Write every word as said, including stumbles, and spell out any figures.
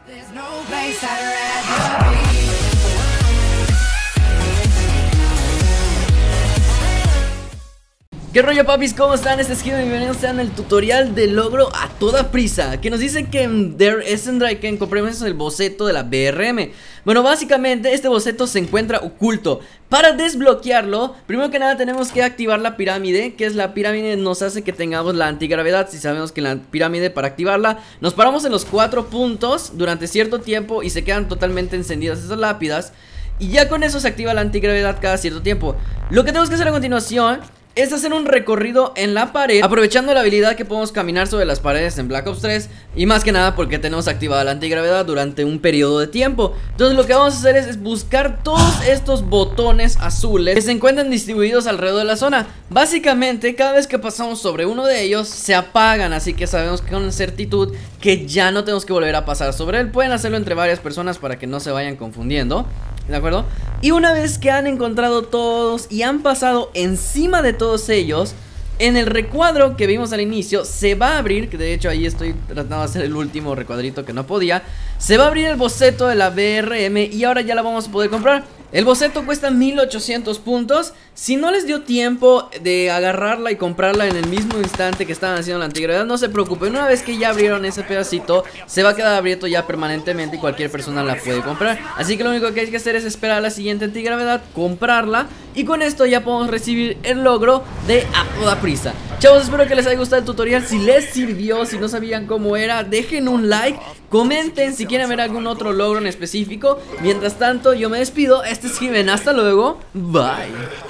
¿Qué rollo, papis? ¿Cómo están? Este es Gino y bienvenidos sean el tutorial de logro a toda prisa, que nos dice que en Der Essendraken compremos el boceto de la B R M. Bueno, básicamente este boceto se encuentra oculto. Para desbloquearlo, primero que nada tenemos que activar la pirámide, que es la pirámide nos hace que tengamos la antigravedad. Si sabemos que la pirámide, para activarla, nos paramos en los cuatro puntos durante cierto tiempo y se quedan totalmente encendidas esas lápidas. Y ya con eso se activa la antigravedad cada cierto tiempo. Lo que tenemos que hacer a continuación es hacer un recorrido en la pared, aprovechando la habilidad que podemos caminar sobre las paredes en Black Ops tres. Y más que nada porque tenemos activada la antigravedad durante un periodo de tiempo. Entonces lo que vamos a hacer es, es buscar todos estos botones azules que se encuentran distribuidos alrededor de la zona. Básicamente cada vez que pasamos sobre uno de ellos se apagan, así que sabemos con certitud que ya no tenemos que volver a pasar sobre él. Pueden hacerlo entre varias personas para que no se vayan confundiendo, ¿de acuerdo? Y una vez que han encontrado todos y han pasado encima de todos ellos, en el recuadro que vimos al inicio se va a abrir, que de hecho ahí estoy tratando de hacer el último recuadrito que no podía. Se va a abrir el boceto de la B R M y ahora ya la vamos a poder comprar. El boceto cuesta mil ochocientos puntos. Si no les dio tiempo de agarrarla y comprarla en el mismo instante que estaban haciendo la antigravedad, no se preocupen, una vez que ya abrieron ese pedacito se va a quedar abierto ya permanentemente y cualquier persona la puede comprar. Así que lo único que hay que hacer es esperar a la siguiente antigravedad, comprarla, y con esto ya podemos recibir el logro de a toda prisa. Chavos, espero que les haya gustado el tutorial. Si les sirvió, si no sabían cómo era, dejen un like, comenten si quieren ver algún otro logro en específico. Mientras tanto, yo me despido. Este es Jimen, hasta luego, bye.